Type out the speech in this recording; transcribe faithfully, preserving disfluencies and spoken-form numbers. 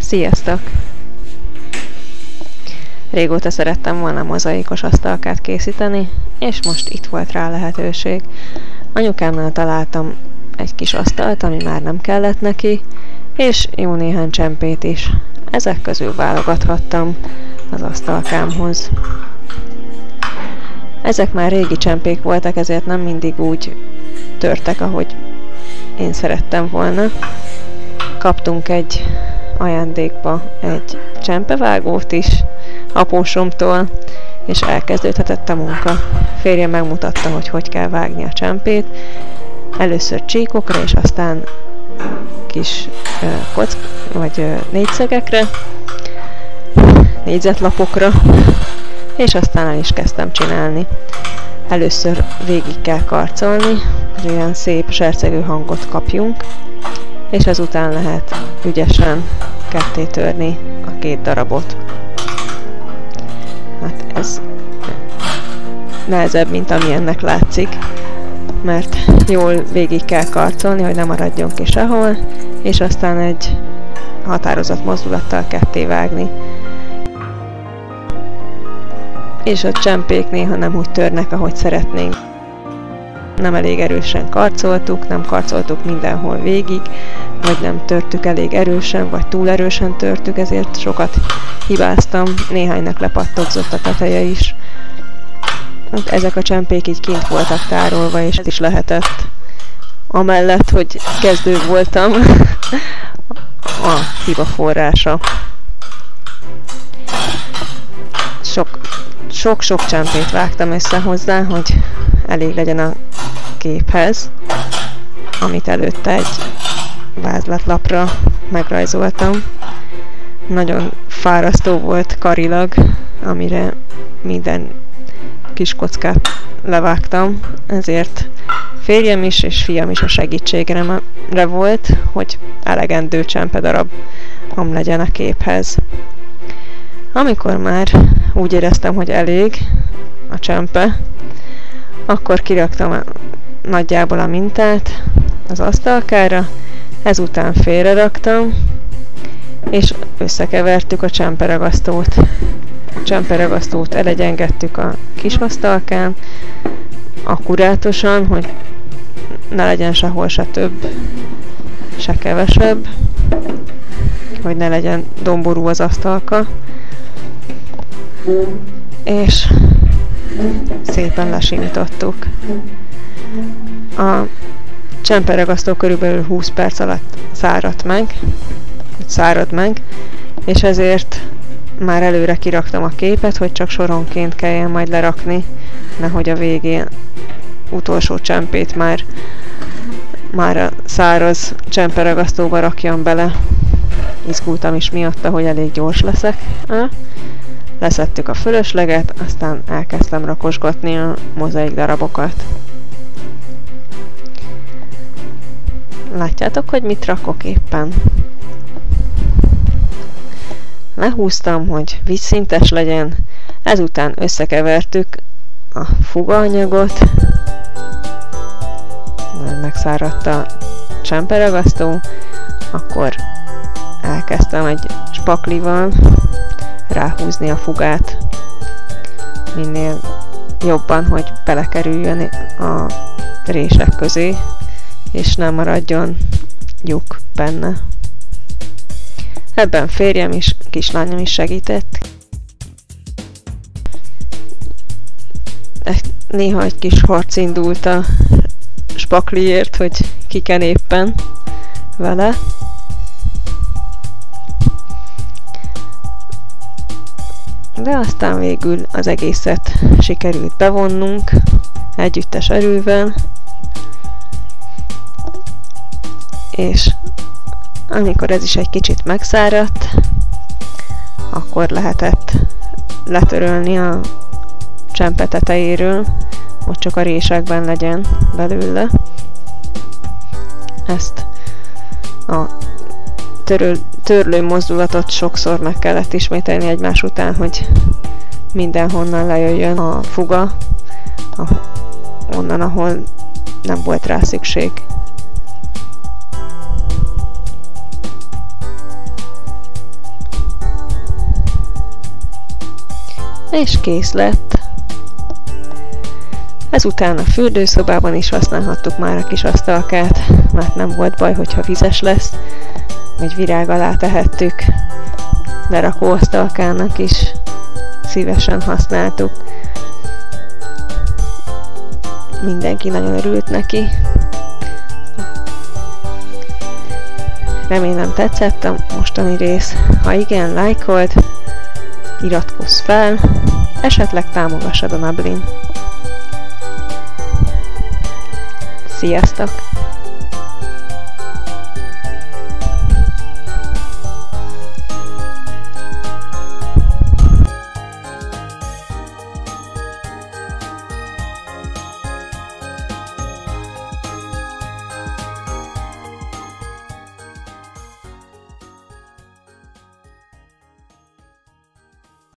Sziasztok! Régóta szerettem volna mozaikos asztalkát készíteni, és most itt volt rá lehetőség. Anyukámnál találtam egy kis asztalt, ami már nem kellett neki, és jó néhány csempét is. Ezek közül válogathattam az asztalkámhoz. Ezek már régi csempék voltak, ezért nem mindig úgy törtek, ahogy én szerettem volna. Kaptunk egy ajándékba egy csempevágót is apósomtól, és elkezdődhetett a munka. Férjem megmutatta, hogy hogy kell vágni a csempét. Először csíkokra, és aztán kis uh, kock, vagy uh, négyszegekre, négyzetlapokra, és aztán el is kezdtem csinálni. Először végig kell karcolni, hogy olyan szép zsercegő hangot kapjunk, és ezután lehet ügyesen ketté törni a két darabot. Hát ez nehezebb, mint ami ennek látszik, mert jól végig kell karcolni, hogy ne maradjon ki sehol, és aztán egy határozott mozdulattal ketté vágni. És a csempék néha nem úgy törnek, ahogy szeretnénk. Nem elég erősen karcoltuk, nem karcoltuk mindenhol végig, vagy nem törtük elég erősen, vagy túl erősen törtük, ezért sokat hibáztam, néhánynak lepattogzott a teteje is. Ezek a csempék így kint voltak tárolva, és ez is lehetett. Amellett, hogy kezdő voltam, a hiba forrása. Sok Sok-sok csempét vágtam össze hozzá, hogy elég legyen a képhez, amit előtte egy vázlatlapra megrajzoltam. Nagyon fárasztó volt karilag, amire minden kis kockát levágtam, ezért férjem is és fiam is a segítségre volt, hogy elegendő csempedarab legyen a képhez. Amikor már úgy éreztem, hogy elég a csempe, akkor kiraktam a, nagyjából a mintát az asztalkára, ezután félreraktam, és összekevertük a csemperagasztót. A csemperagasztót elegyengedtük a kis asztalkán, akkurátusan, hogy ne legyen sehol se több, se kevesebb, hogy ne legyen domború az asztalka, és szépen lesimítottuk. A csemperagasztó körülbelül húsz perc alatt száradt meg, szárad meg, és ezért már előre kiraktam a képet, hogy csak soronként kelljen majd lerakni, nehogy a végén utolsó csempét már, már a száraz csemperagasztóba rakjam bele. Izgultam is miatta, hogy elég gyors leszek. Leszettük a fölösleget, aztán elkezdtem rakosgatni a mozaik darabokat. Látjátok, hogy mit rakok éppen? Lehúztam, hogy vízszintes legyen, ezután összekevertük a fugaanyagot, már megszáradt a csemperagasztó, akkor elkezdtem egy spaklival ráhúzni a fugát minél jobban, hogy belekerüljön a rések közé, és nem maradjon lyuk benne. Ebben férjem is, kislányom is segített. Néha egy kis harc indult a spakliért, hogy kiken éppen vele. De aztán végül az egészet sikerült bevonnunk együttes erővel, és amikor ez is egy kicsit megszáradt, akkor lehetett letörölni a csempe tetejéről, hogy csak a résekben legyen belőle. Ezt a töröl, törlő mozdulatot sokszor meg kellett ismételni egymás után, hogy mindenhonnan lejöjjön a fuga, a, onnan, ahol nem volt rá szükség. És kész lett. Ezután a fürdőszobában is használhattuk már a kis asztalkát, mert nem volt baj, hogyha vizes lesz, vagy virág alá tehettük. Lerakó asztalkának is szívesen használtuk. Mindenki nagyon örült neki. Remélem tetszett a mostani rész. Ha igen, lájkold, iratkozz fel, esetleg támogassad a Nablin. Sziasztok!